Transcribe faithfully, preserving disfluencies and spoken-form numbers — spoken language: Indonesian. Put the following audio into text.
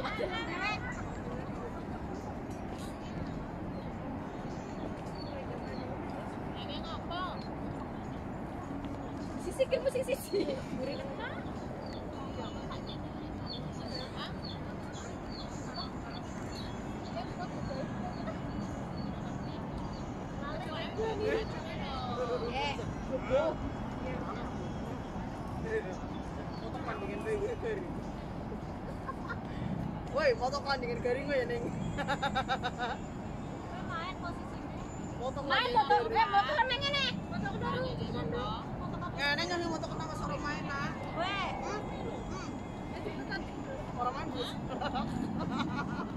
Sisi kan mesti sisi. Gurih kan? Eh, Potongan dengan garing. Woi, potongan dengan garing ya, Neng. main posisinya. Potong Main motor, eh motor neng ini. Motor dulu. Ya, Neng ngasih motor kenapa sore main, Nak? Weh. Orang main bus.